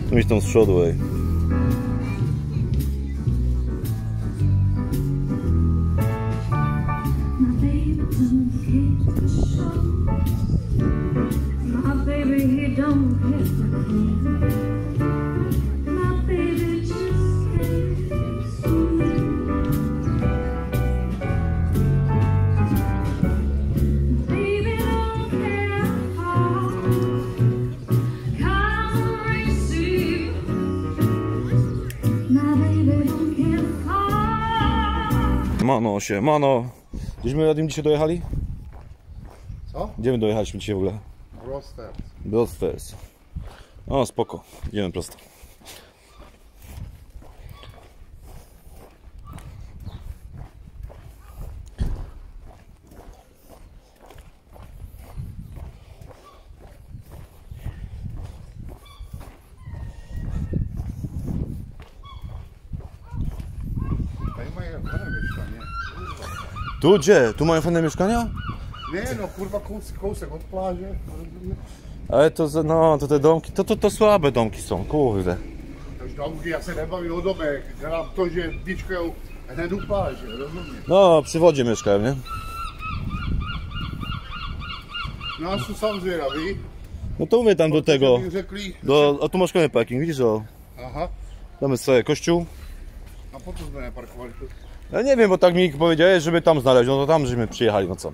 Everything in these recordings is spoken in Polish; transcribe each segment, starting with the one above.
Idź tam z przodu, ej. Mano się, mano. Gdzieśmy na tym dzisiaj dojechali? Co? Gdzie my dojechaliśmy dzisiaj w ogóle? Brosters. Brosters. O, spoko. Idziemy prosto. Tu gdzie? Tu mają fajne mieszkania? Nie no, kurwa, kousek od plaży. Ale to, no, to te domki, to słabe domki są, kurde. Tož domky, ja se nebavím o domek, dělám to, že vyčkajou hned u pláže, rozumieš? No, przy wodzie mieszkają, nie? No a sú sam zvědaví. No to mówię tam do tego, Řekli, a tu masz kolejny parking, widzisz, o. aha, Damy sobie kościół. a potom jsme neparkovali tu. Ja nie wiem, bo tak mi powiedziałeś, żeby tam znaleźć, no to tam żeśmy przyjechali, no co?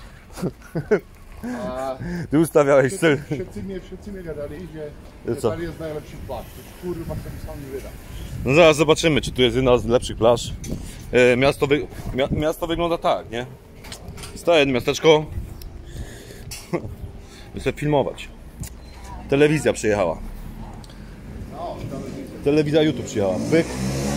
A Ty ustawiałeś cel. všetci mi gadali, že Co? tady je najlepší pláž. Kurva, jsem sám zvědav. No zaraz zobaczymy, czy tu jest jedna z lepszych plaż. Miasto wygląda tak, nie? Stare miasteczko. Chcę filmować. Telewizja przyjechała. No, telewizja. Telewizja YouTube przyjechała. Byk.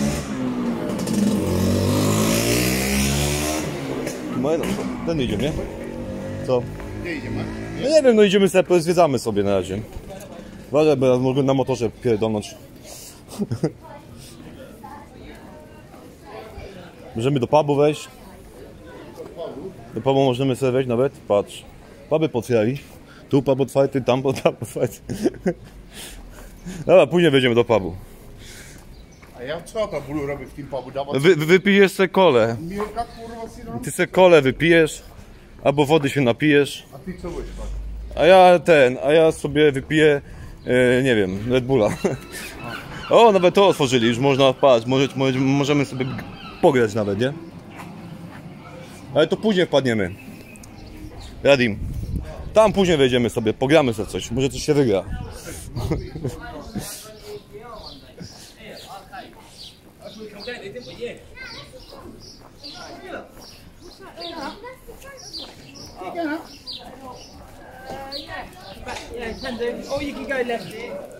No, ten idziemy, nie? Co? Gdzie idziemy? No nie wiem, no idziemy sobie, zwiedzamy sobie na razie. Uważaj, bo ja mogę na motorze pierdolnąć. Możemy do pubu wejść. Do pubu możemy sobie wejść nawet. Patrz. Puby potwierali. Tu pub otwarty, tam pub otwarty. Dobra, później wejdziemy do pubu. A ja co tam budu robić w tym pubu? Dawać Wypijesz se kolę. milka, kurwa, si dám? Ty se kolę wypijesz, albo wody się napijesz. A ty co budeš pak? A ja sobie wypiję, nie wiem, Red Bulla. O, nawet to otworzyli, już można wpaść, możemy sobie pograć nawet, nie? Ale to później wpadniemy. Radim, tam później wejdziemy sobie, pogramy sobie coś, może coś się wygra. Yeah, can do. Or you can go left.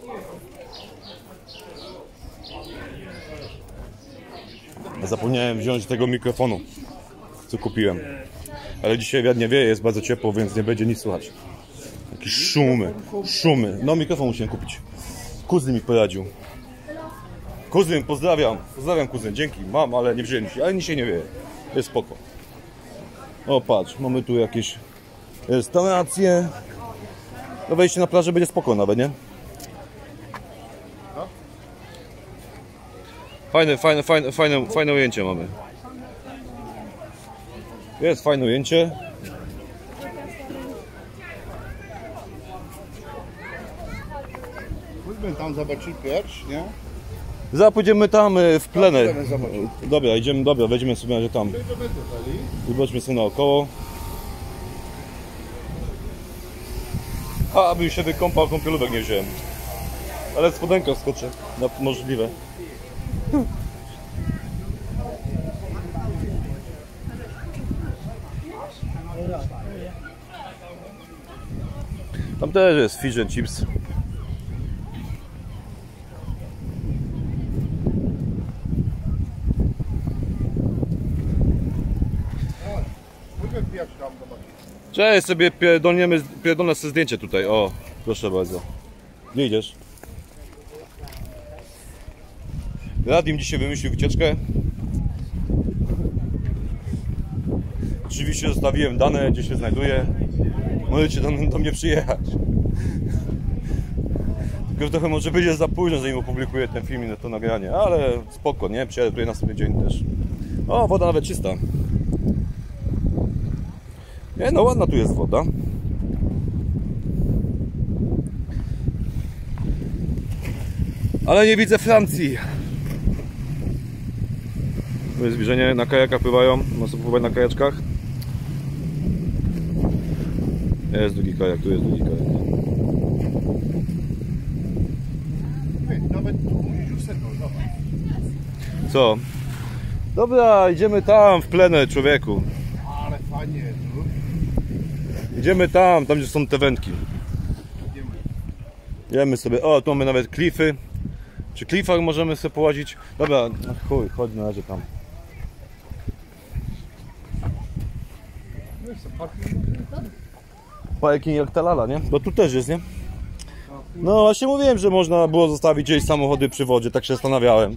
Zapomniałem wziąć tego mikrofonu, co kupiłem. Ale dzisiaj wiatr nie wieje, jest bardzo ciepło, więc nie będzie nic słychać. Jakieś szumy. No mikrofon musiałem kupić. Kuzyn mi poradził. Kuzyn, pozdrawiam kuzyn, dzięki. Mam, ale nie wziąłem dzisiaj, ale dzisiaj nie wieje. Jest spoko. O patrz, mamy tu jakieś restauracje. No wejście na plażę będzie spoko nawet, nie? Fajne ujęcie mamy. Jest fajne ujęcie. Pójdźmy tam zobaczyć pierwszy, nie? Zaraz pójdziemy tam w plenę. Tam zobaczyć. Dobra, idziemy, dobra, wejdziemy sobie na razie tam. Zobaczmy sobie naokoło. A, abym się wykąpał, kąpielówek nie wziąłem. Ale spodenka skoczę, możliwe. Tam też jest fish and chips. Pójdźmy pierwszy tam zobaczyć. Cześć, sobie pierdolne sobie zdjęcie tutaj, o, proszę bardzo. Gdzie idziesz? Radim dzisiaj wymyślił wycieczkę. Oczywiście zostawiłem dane, gdzie się znajduje. Możecie do mnie przyjechać. Tylko, że trochę może będzie za późno, zanim opublikuję ten film i to nagranie, ale spoko, nie? Przyjadę tutaj następny dzień też. O, woda nawet czysta. Nie, no ładna tu jest woda. Ale nie widzę Francji. Tu jest zbliżenie, na kajakach pływają, można sobie pływać na kajaczkach. Jest drugi kajak, tu jest drugi kajak. Nawet musisz zobacz. Co? Dobra, idziemy tam w plenę, człowieku. Ale fajnie, no. Idziemy tam, gdzie są te wędki. Idziemy sobie, o, tu mamy nawet klify. Przy klifach możemy sobie połazić. Dobra, no chuj, chodź na razie tam. Parking jak ta lala, nie? Bo tu też jest, nie? No właśnie mówiłem, że można było zostawić gdzieś samochody przy wodzie, tak się zastanawiałem.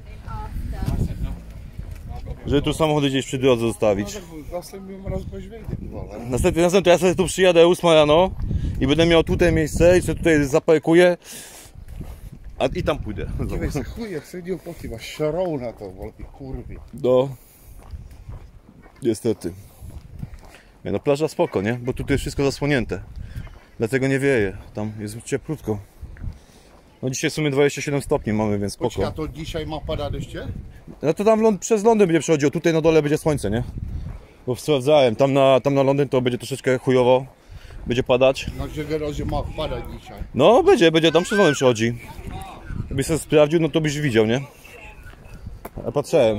Żeby tu samochody gdzieś przy drodze zostawić. Następnym razem poświęcę. Następnie to ja sobie tu przyjadę 8 rano i będę miał tutaj miejsce i sobie tutaj zaparkuję. I tam pójdę. Chuj, jak sobie opłaci, masz szarą na to, wolki kurwi. No. Niestety. Nie, no plaża spoko, nie? Bo tutaj jest wszystko zasłonięte. Dlatego nie wieje. Tam jest cieplutko. No dzisiaj w sumie 27 stopni mamy, więc spoko. Poczekaj, a to dzisiaj ma padać deszcze? No to tam przez Londyn będzie przechodziło. Tutaj na dole będzie słońce, nie? Bo sprawdzałem. Tam na Londyn to będzie troszeczkę chujowo. Będzie padać. Na Żegerozie ma padać dzisiaj. No będzie. Tam przez Londyn przychodzi. Gdybyś sobie sprawdził, no to byś widział, nie? Ja patrzyłem.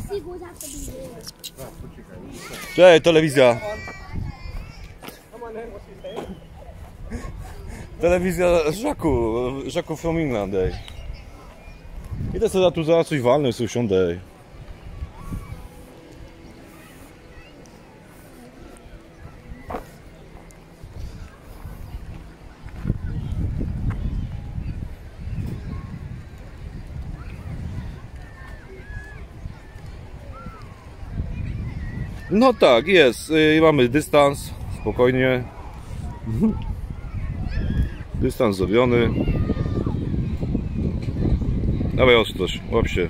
Cześć, telewizja. Telewizja Żaku from England, ej. Idę sobie tu zaraz coś walnę, sobie usiądę, ej. No tak, jest. Mamy dystans, spokojnie. Dystans zrobiony. Dawaj ostrość, łap się.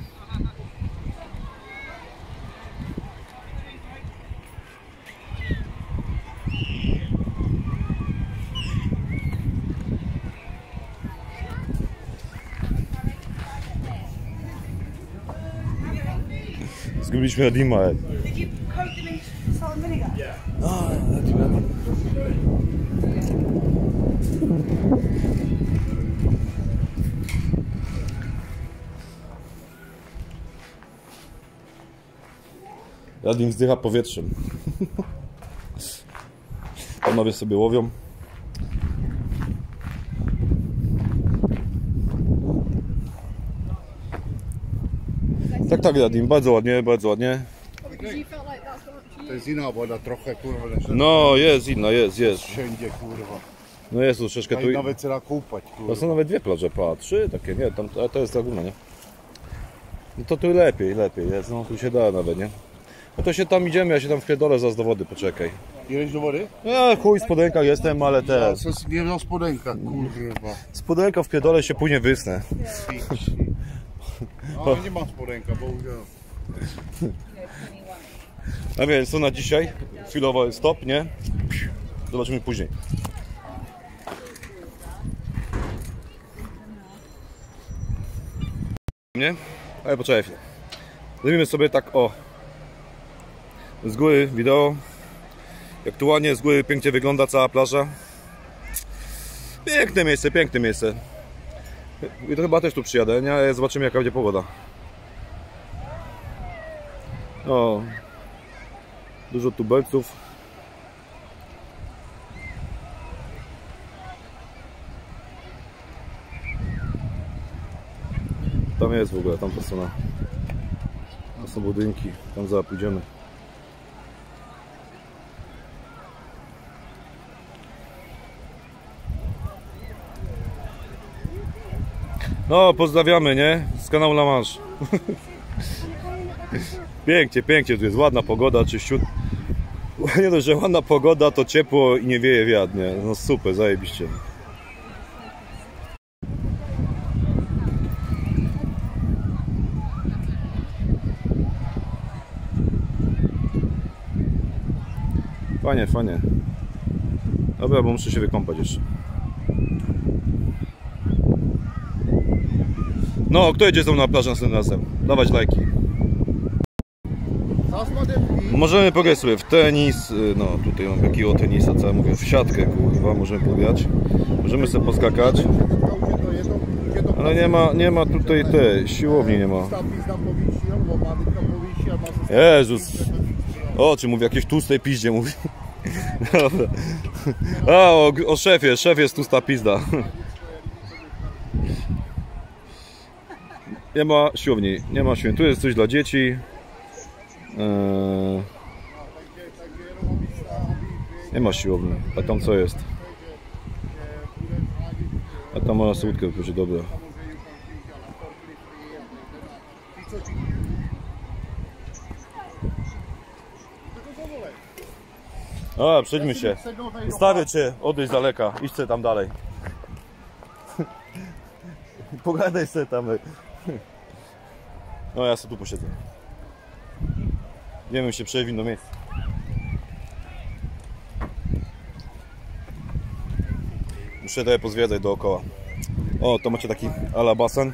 Zgubiliśmy Adima. Did you coat them in salt and vinegar? Adim wzdycha powietrzem. Panowie sobie łowią. Tak, Adim, bardzo ładnie, bardzo ładnie. To jest inna woda trochę, kurwa. No, jest inna, jest. Wszędzie, kurwa. No jest tu troszeczkę tu. Nawet trzeba kupać, kurwa. To są nawet dwie plaże, trzy takie, nie, tam, to jest laguna, nie? No to tu lepiej jest, no tu się da nawet, nie? No to się tam idziemy, ja się tam wpierdolę zaraz do wody, poczekaj. Idziesz do wody? Chuj, w spodenkach jestem, ale też. To jest nie na spodenka, kurwa. Spodenka wpierdolę się, później wysnę. A nie mam spodenka, bo udziałem. A więc to na dzisiaj, chwilowo stop, nie? Zobaczymy później. Nie? Ale poczekaj chwilę. Zrobimy sobie tak z góry wideo. Jak tu ładnie z góry pięknie wygląda cała plaża. Piękne miejsce. I to chyba też tu przyjadę, nie? Zobaczymy jaka będzie pogoda. O, dużo tubelców. Tam jest w ogóle, tamta strona. Tam są budynki, tam zaraz pójdziemy. No, pozdrawiamy, nie? Z kanału La Manche. Pięknie tu jest, ładna pogoda, czyściut. Nie dość, że ładna pogoda, to ciepło i nie wieje wiatr, nie? No super, zajebiście. Fajnie, fajnie. Dobra, bo muszę się wykąpać jeszcze. No, kto jedzie ze mną na plażę następnym razem? Dawać lajki. Możemy pograć sobie w tenis. No, tutaj mam takiego tenisa, co ja mówię, w siatkę, kurwa, możemy pograć. Możemy sobie poskakać. Ale nie ma tutaj siłowni nie ma. Jezus. O, czy mówię, jakieś tłustej piździe mówi. Dobra. A, o szefie, szef jest tłusta pizda. Nie ma siłowni, nie ma siłowni. Tu jest coś dla dzieci. Nie ma siłowni. A tam co jest? A tam można sobie łódkę wypożyć, dobra. A, przejdźmy się. Stawię cię, odejdź z daleka, idź sobie tam dalej. Pogadaj sobie tam. No ja sobie tu posiedzę. Nie wiem, się przejść w inne miejsce. Muszę tutaj pozwiedzać dookoła. O, to macie taki ala basen.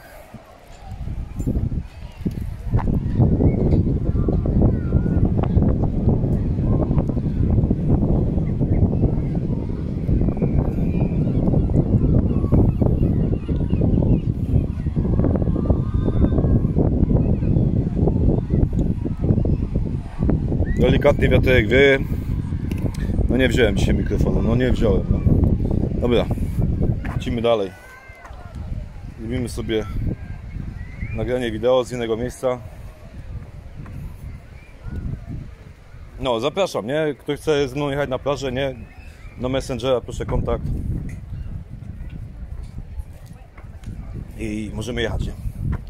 Delikatny wiaterek wieje. No nie wziąłem dzisiaj mikrofonu, no nie wziąłem. No. Dobra, lecimy dalej. Zrobimy sobie nagranie wideo z innego miejsca. No, zapraszam, nie? Ktoś chce ze mną jechać na plażę, nie? Na Messengera, proszę kontakt. I możemy jechać, nie?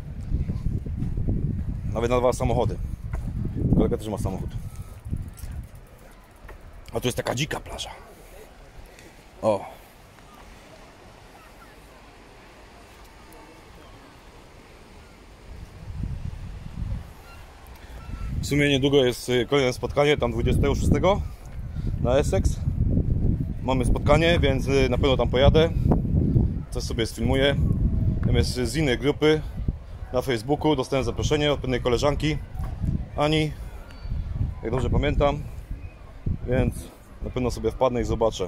Nawet na 2 samochody. Kolega też ma samochód. A tu jest taka dzika plaża. O. W sumie niedługo jest kolejne spotkanie, tam 26 na Essex. Mamy spotkanie, więc na pewno tam pojadę. Coś sobie sfilmuję. Tam jest z innej grupy na Facebooku. Dostałem zaproszenie od pewnej koleżanki Ani, jak dobrze pamiętam. Więc na pewno sobie wpadnę i zobaczę.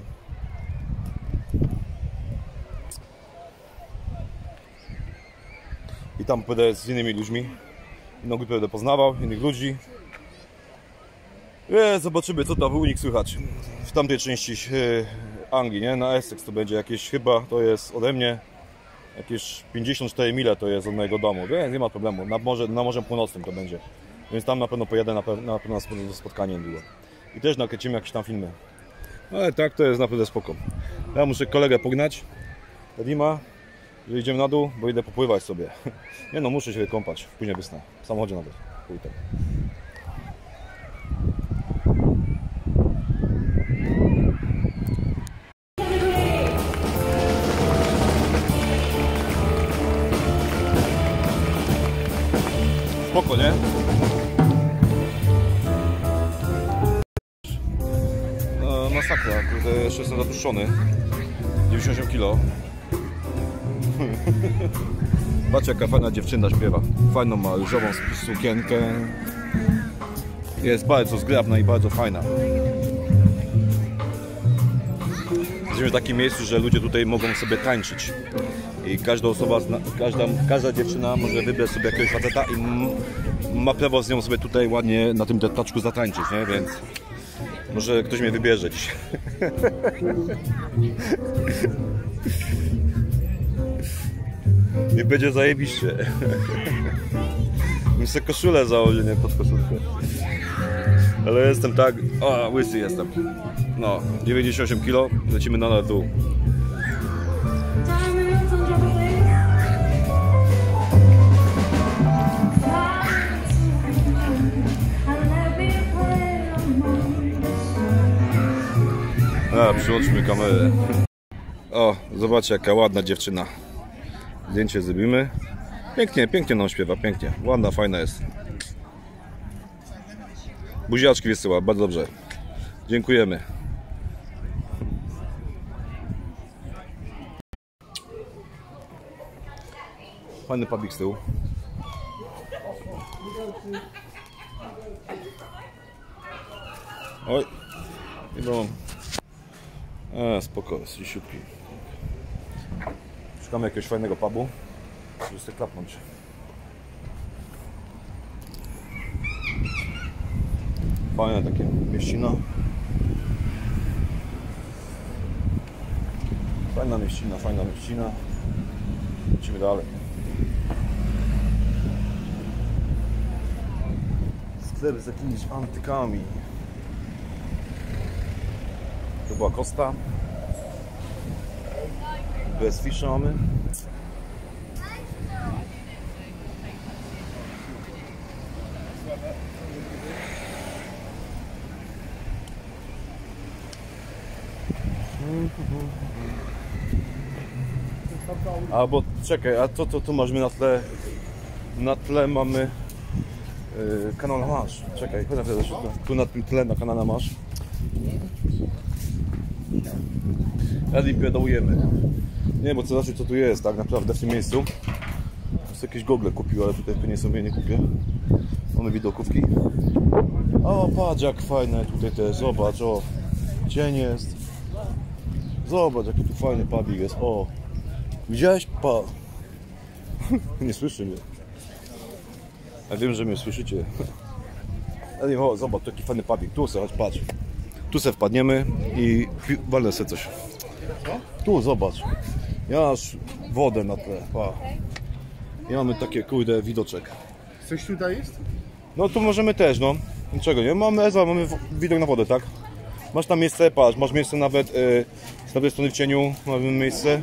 I tam będę z innymi ludźmi. Inną grupę będę poznawał, innych ludzi. Zobaczymy, co tam u nich słychać. W tamtej części Anglii, nie? Na Essex to będzie jakieś, chyba to jest ode mnie jakieś 54 mile to jest od mojego domu, więc nie ma problemu. Na Morzem Północnym to będzie. Więc tam na pewno pojadę na pewno na spotkanie niedługo. I też nakręcimy jakieś tam filmy. Ale tak, to jest naprawdę spoko. Ja muszę kolegę pognać, Edima, że idziemy na dół, bo idę popływać sobie. Nie no, muszę się wykąpać, później wysnę. W samochodzie nawet. Pójdę. Spoko, nie? No, masakra, kurde, jeszcze jestem zapuszczony. 98 kg. Patrzcie, jaka fajna dziewczyna śpiewa. Fajną ma różową sukienkę. Jest bardzo zgrabna i bardzo fajna. Jesteśmy w takim miejscu, że ludzie tutaj mogą sobie tańczyć. I każda osoba, każda dziewczyna może wybrać sobie jakiegoś faceta i ma prawo z nią sobie tutaj ładnie na tym detaczku zatańczyć, nie? Więc może ktoś mnie wybierze dzisiaj. I będzie zajebiście. Muszę koszulę założyć, nie pod koszulkę. Ale jestem tak... O, łysy jestem. No, 98 kg, lecimy na dół. Przyłączmy kamerę. O, zobaczcie, jaka ładna dziewczyna. Zdjęcie zrobimy. Pięknie, pięknie nam śpiewa, pięknie. Ładna, fajna jest. Buziaczki wysyła, bardzo dobrze. Dziękujemy. Fajny pubik z tyłu. Oj, nie było. Spoko, jest lisiutki. Szukamy jakiegoś fajnego pubu, żeby sobie klapnąć. Fajne takie mieścina. Fajna mieścina, fajna mieścina. Lecimy dalej. Sklep z jakimiś antykami. To była Costa. Bez fisza mamy. A bo czekaj, a to tu masz na tle. Na tle mamy kanał masz. Czekaj, chodź na chwilę, tu na tym tle na kanale masz. Edim pedałujemy. Nie, bo co znaczy co tu jest tak naprawdę w tym miejscu. Jest jakieś gogle kupił, ale tutaj pewnie sobie nie kupię. Mamy widokówki. O, patrz jak fajne tutaj te, zobacz, o. Cień jest. Zobacz jaki tu fajny pubik jest, o. Widziałeś? Pa. Nie słyszy mnie. Ja wiem, że mnie słyszycie. Edim, o, zobacz, taki fajny pubik. Tu se, chodź, patrz. Tu se wpadniemy i walnę sobie coś. Tu, zobacz. Ja masz wodę na tle. Pa. I mamy takie, kurde, widoczek. Coś tutaj jest? No tu możemy też, no. Niczego nie. Mamy widok na wodę, tak? Masz tam miejsce, patrz, masz miejsce nawet z prawej strony w cieniu, mamy miejsce.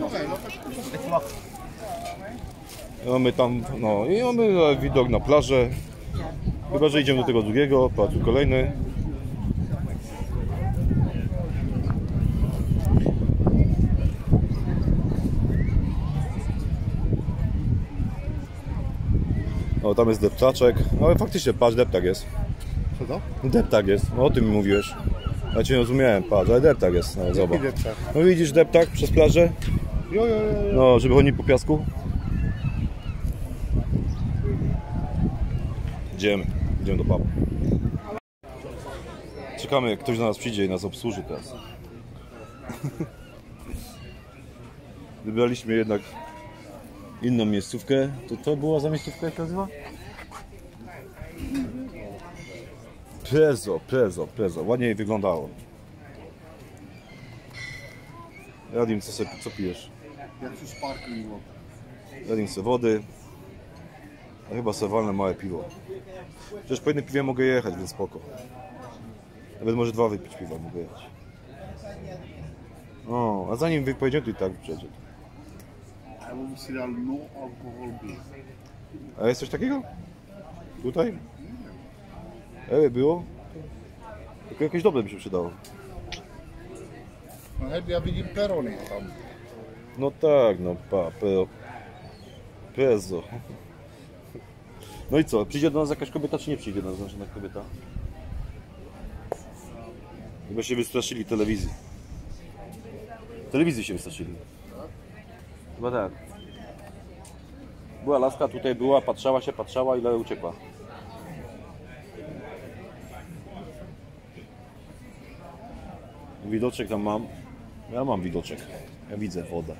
Mamy tam, no i mamy widok na plażę. Chyba, że idziemy do tego drugiego, patrz, tu kolejny. O, tam jest deptaczek. No faktycznie, patrz, deptak jest. Co to? Deptak jest, no, o tym mi mówiłeś. Ja cię nie rozumiałem, patrz, ale deptak jest, no, zobacz. No widzisz deptak przez plażę? Jo. No, żeby chodzić po piasku. Idziemy do pubu. Czekamy, jak ktoś do nas przyjdzie i nas obsłuży teraz. Wybraliśmy jednak inną miejscówkę. To była za miejscówka, jak się nazywa? Prezo. Ładniej wyglądało. Radim, co pijesz? Ja tu sparkling water. Radim se wody. A chyba se walnę małe piwo. Przecież po jednym piwie mogę jechać, więc spoko. Nawet może 2 wypić piwa mogę jechać. O, a zanim wy pojedziemy, to i tak przejdzie. Ja bym myślał, no alkohol beer. A jest coś takiego? Tutaj? Było? Tylko jakieś dobre by się przydało. No ja widzę perony tam. No tak, no Prezo. No i co? Przyjdzie do nas jakaś kobieta, czy nie przyjdzie do nas żadna kobieta? Chyba się wystraszyli telewizji. Telewizji się wystraszyli. Chyba tak. Była laska, tutaj była, patrzała i uciekła. Widoczek tam mam. Ja mam widoczek. Ja widzę wodę.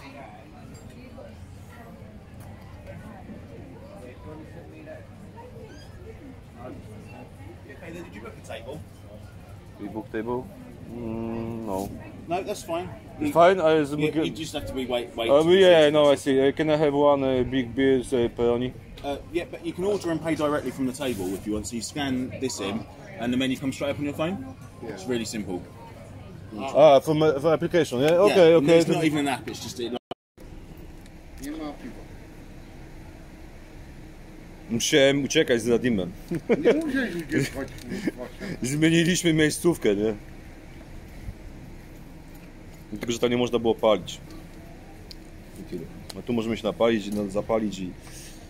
Did you book a table? We book table? No. No, that's fine. It's fine. You just have to be wait. Yeah, no, I see. Can I have one big beer, pepperoni? Yeah, but you can order and pay directly from the table if you want. So you scan this in, and the menu comes straight up on your phone. Yeah. It's really simple. For application, yeah? Okay, yeah, okay. It's not even an app. It's just Nie ma piwa. Musiałem uciekać z Radimem. Nie musiałeś gdzieś chodzić. Zmieniliśmy miejscówkę, nie? Tylko, że tam nie można było palić. I tyle. No tu możemy się napalić, zapalić i...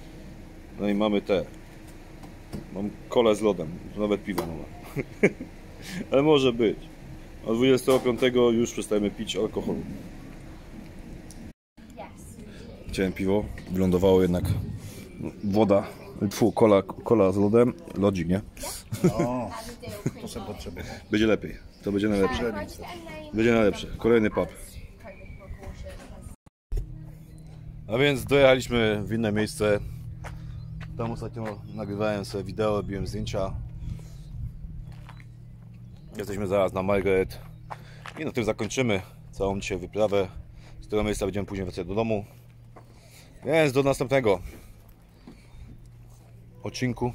No i mamy te. Mam kolę z lodem, nawet piwa nie ma. Ale może być. Od 25 już przestajemy pić alkoholu. Chciałem piwo, wylądowało jednak woda, cola z lodem, lodzik, nie? O, to sobie potrzebuję. Będzie lepiej, to będzie najlepsze. Będzie najlepsze, kolejny pub. A więc dojechaliśmy w inne miejsce. Tam ostatnio nagrywałem sobie wideo, robiłem zdjęcia. Jesteśmy zaraz na Margaret i na tym zakończymy całą dzisiaj wyprawę. Z tego miejsca będziemy później wracać do domu. Więc do następnego odcinku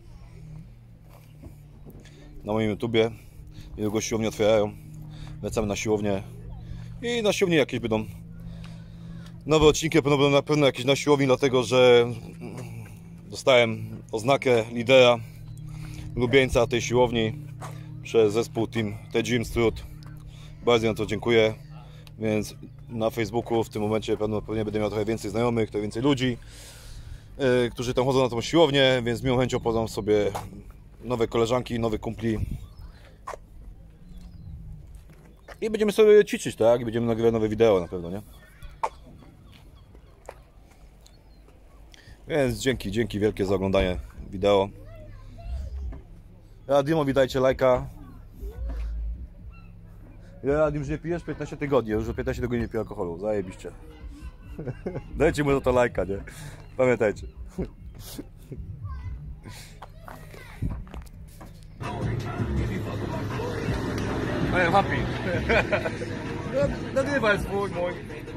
na moim YouTubie. Niedługo siłownie otwierają. Wracamy na siłownię i na siłowni jakieś będą nowe odcinki. Na pewno jakieś na siłowni, dlatego że dostałem oznakę lidera, ulubieńca tej siłowni przez zespół Team The Gym Strut. Bardzo na to dziękuję. Więc na Facebooku w tym momencie pewnie będę miał trochę więcej znajomych, trochę więcej ludzi, którzy tam chodzą na tą siłownię, więc z miłą chęcią poznam sobie nowe koleżanki, nowych kumpli. I będziemy sobie ćwiczyć, tak? I będziemy nagrywać nowe wideo na pewno, nie? Więc dzięki wielkie za oglądanie wideo. Radimowi dajcie lajka. Radim, już nie pijesz 15 tygodni, już 15 tygodni nie piję alkoholu, zajebiście. Dajcie mu za to lajka, nie? Pamiętajcie. I am happy. Nagrywaj swój, mój.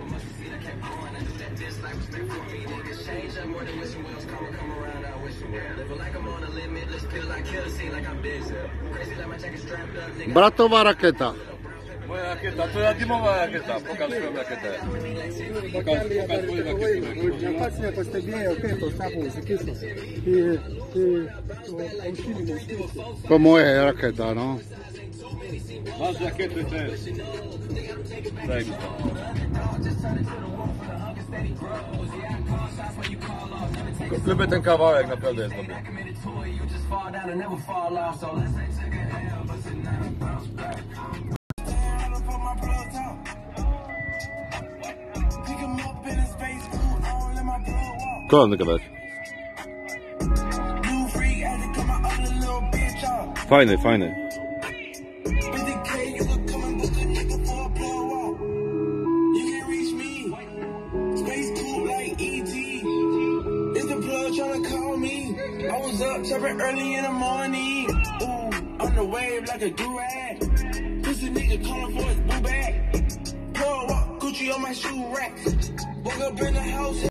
Bratowa rakieta. Moja rakieta, to Radimowa rakieta. Pokaż swoją rakietę. Pokaż swoją rakietę. Patrz na postawienie rakietę, taką zakiszą. To moja rakieta, no. Masz rakiety też. Daj mi to. Lubię ten kawałek, naprawdę jest dobry. Kolejny kawałek. Fajny, fajny. Chopping early in the morning. Ooh, on the wave like a do-rag. Pussy nigga calling for his boo bag. Pull up, Gucci on my shoe rack. Woke up in the house.